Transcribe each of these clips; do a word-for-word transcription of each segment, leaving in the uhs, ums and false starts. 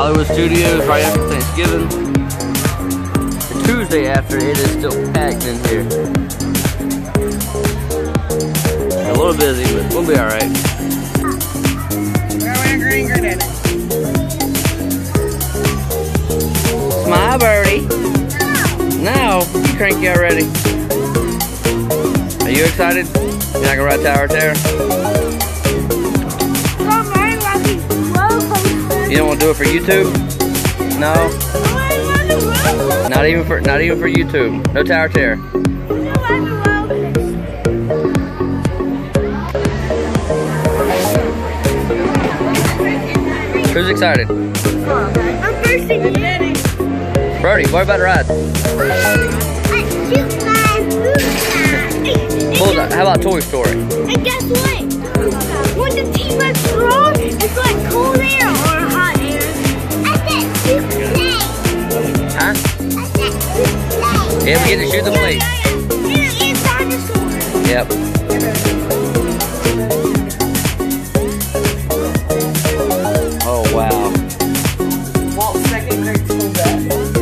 Hollywood Studios right after Thanksgiving. The Tuesday after, it is still packed in here. A little busy, but we'll be alright. We're wearing green grenade. Smile, birdie. No, you cranky already. Are you excited? You're not gonna ride Tower of Terror? You don't want to do it for YouTube? No. Not even for not even for YouTube. No Tower of Terror. Who's excited? I'm thirsty. Brody, what about the ride? Bullseye. How about Toy Story? And guess what? When the T-Rex throws, it's like cold air or hot air. I said shoot the plane. Huh? I said shoot the plane. Yeah, we get to shoot the plane. Yeah, yeah, yeah. It's dinosaur. Yep. Oh, wow. Walt's second grade school bag.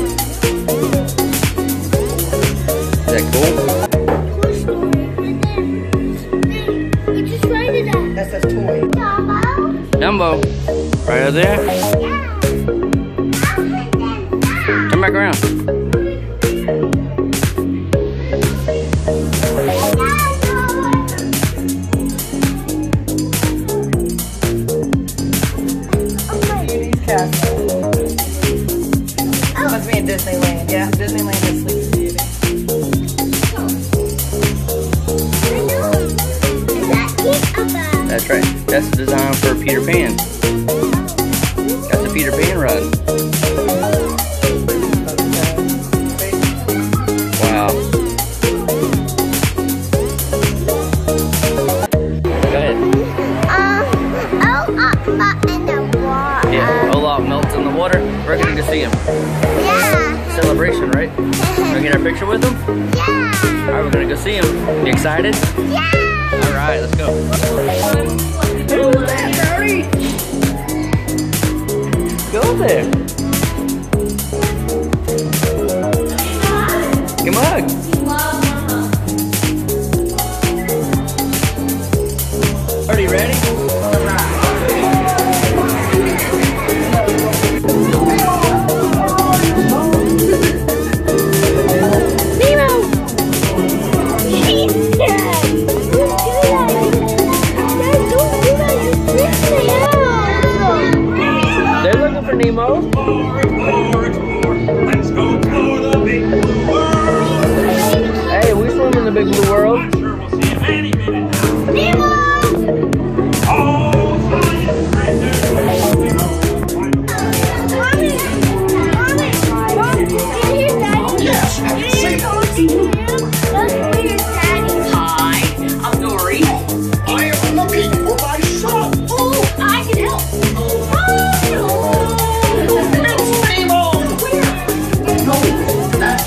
Is that cool? Toy Story. We just write it out. That says toy. Dumbo. Dumbo. Right over there. Yeah. Turn back around. Must be in Disneyland. Yeah, Disneyland is Sleepy Beauty. That's right. That's designed for Peter Pan. That's a Peter Pan ride. Wow. Go ahead. Um, oh, up in the water. Yeah, Olaf melts in the water. We're gonna go see him. Yeah. Celebration, right? We're gonna get our picture with him? Yeah. Alright, we're gonna go see him. You excited? Yeah. Alright, let's go. Who's that, Brody? Go there. Come on. Are you ready? Nemo. Let's go explore the big blue world. Hey, we swim in the big blue world. I'm sure we'll see him any minute now. Nemo! Oh, science creatures. Mommy! Mommy! Mommy! Did you hear Daddy? Yes, I can see Did you see him? That's weird, Daddy. Hi, I'm Dory. I am looking for my son. Oh, I can help. Oh, It's Nemo. No, that's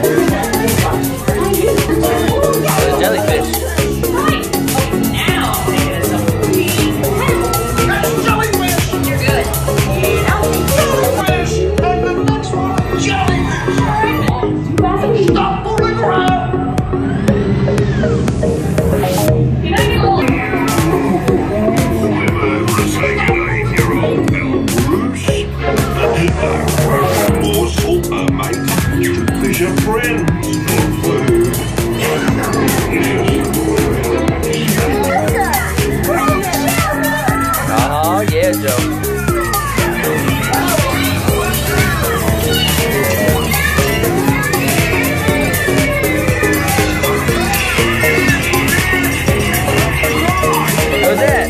The jellyfish. That's jellyfish. You're good. Jellyfish. And the next one, jellyfish. Stop fooling around. Your friends for food. Oh, yeah, Joe. Who's that?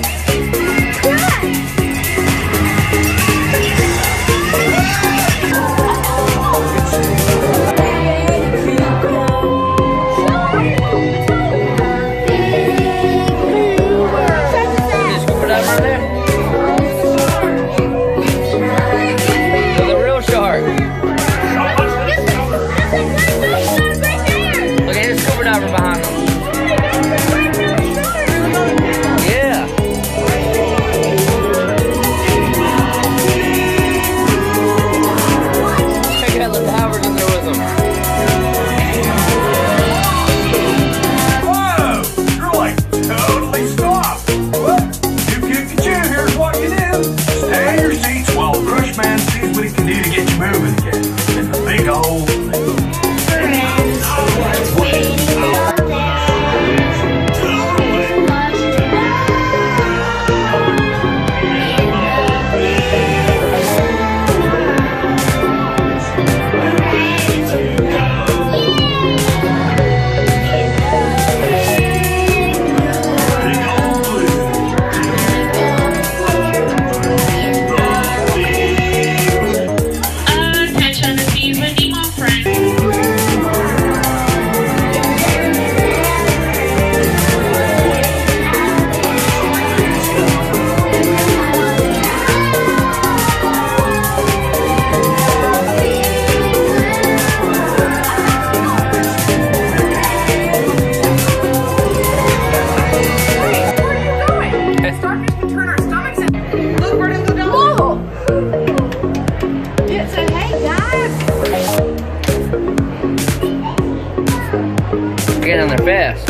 get down there fast.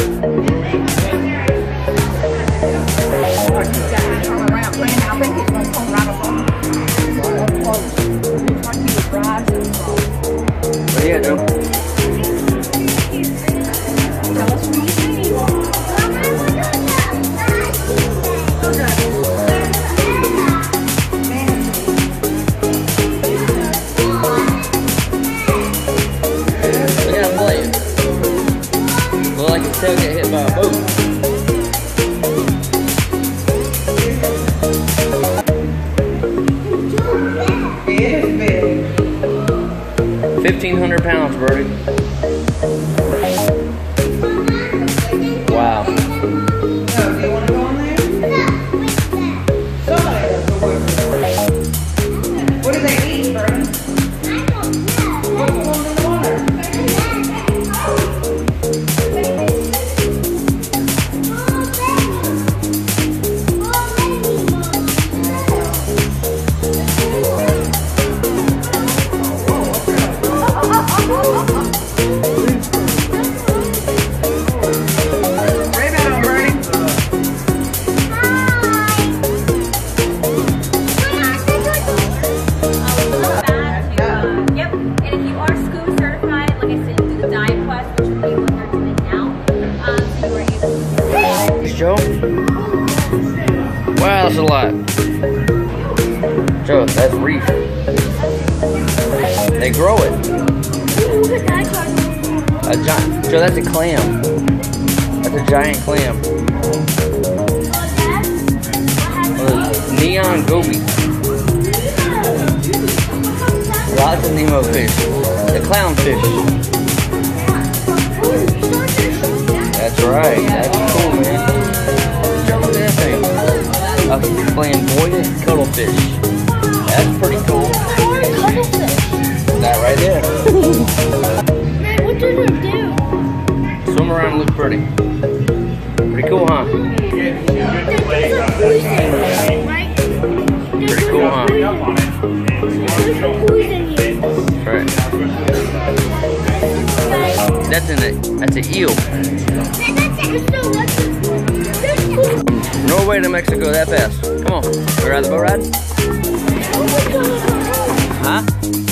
Turn around, Brandon. I think he's going to come right up on you. Up close. Looks like he was rising. Where you at, Joe? Tell us what you see. Look at him playing. Look like his tail get hit by a boat. fifteen hundred pounds, Birdie. Wow. So, do you want to go in there? Somebody does go over there. What do they eat, Brandon? What do you want in the water? Joe? Wow, that's a lot. Joe, that's reef. They grow it. A giant. Joe, that's a clam. That's a giant clam. Uh, neon goby. Lots of Nemo fish. The clownfish. That's right. That's cool, man. Look at that thing. A flamboyant cuttlefish. That's pretty cool. That right there. Man, what does it do? Swim around and look pretty. Pretty cool, huh? Right? Pretty cool, huh? Right. That's an that's an eel. No way to Mexico that fast. Come on. We ride the boat ride? Huh?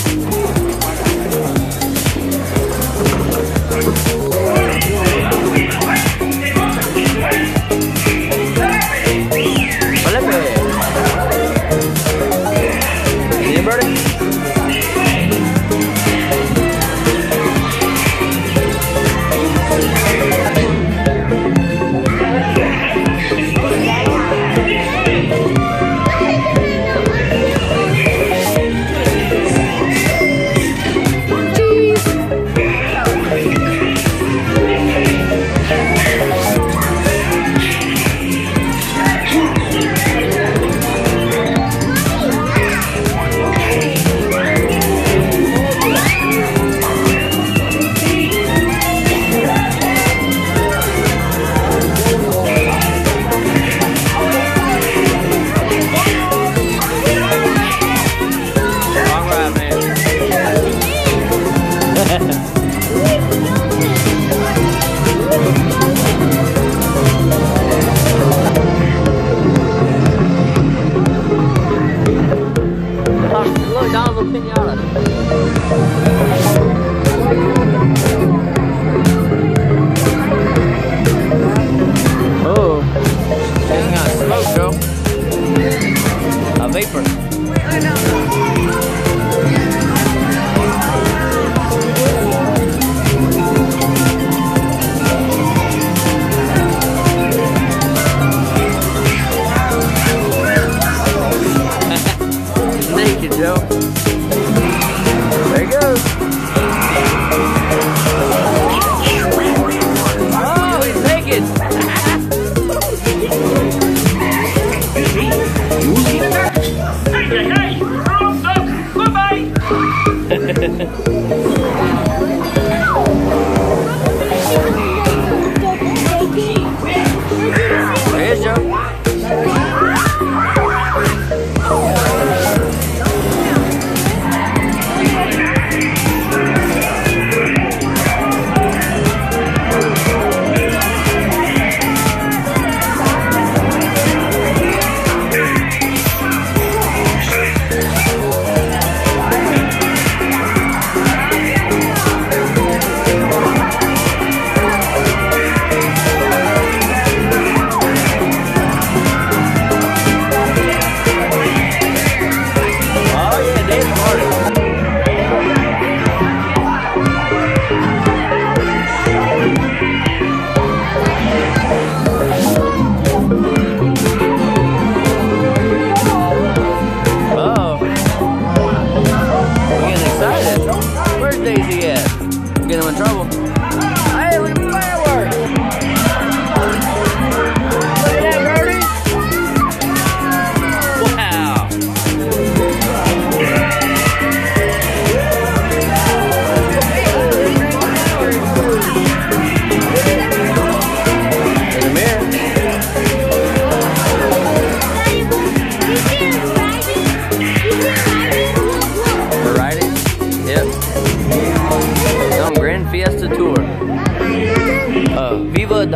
Here's Joe.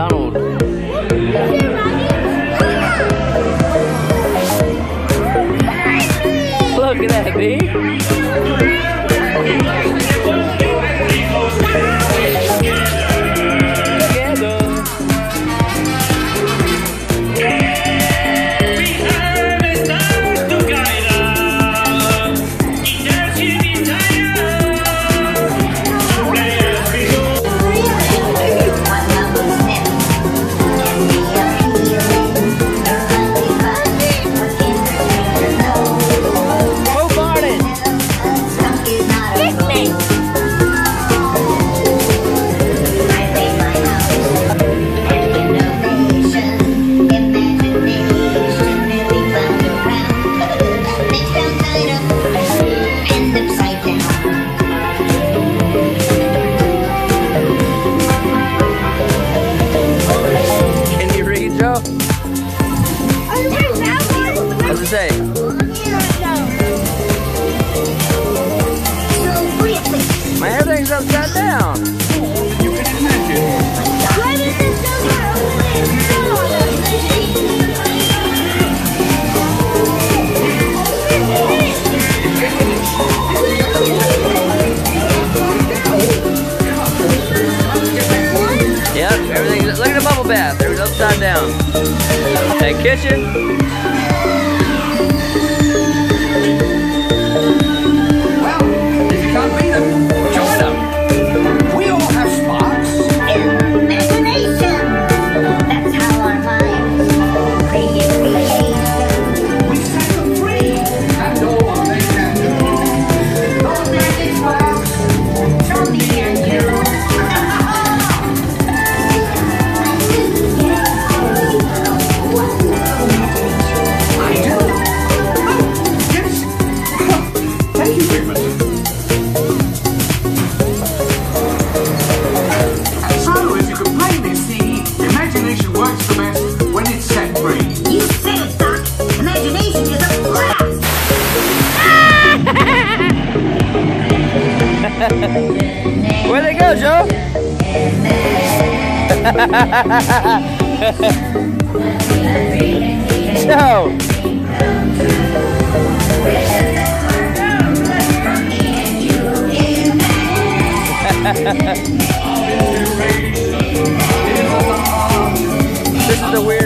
Donald. Look at that, B. What's it say? My everything's upside down. You can imagine. Yep, everything's, look at the bubble bath. It was upside down. Hey, kitchen. Well, if you can't beat them, join them. We all have sparks. Imagination. That's how our minds create creation. We set them free. And all what they can do. Those magic sparks from me and you. I do. Oh, yes. Thank you, Figment. So, as you can plainly see, imagination works the best when it's set free. You said it, Doc. Imagination is a blast. Where'd they go, Joe? Joe! This is the weird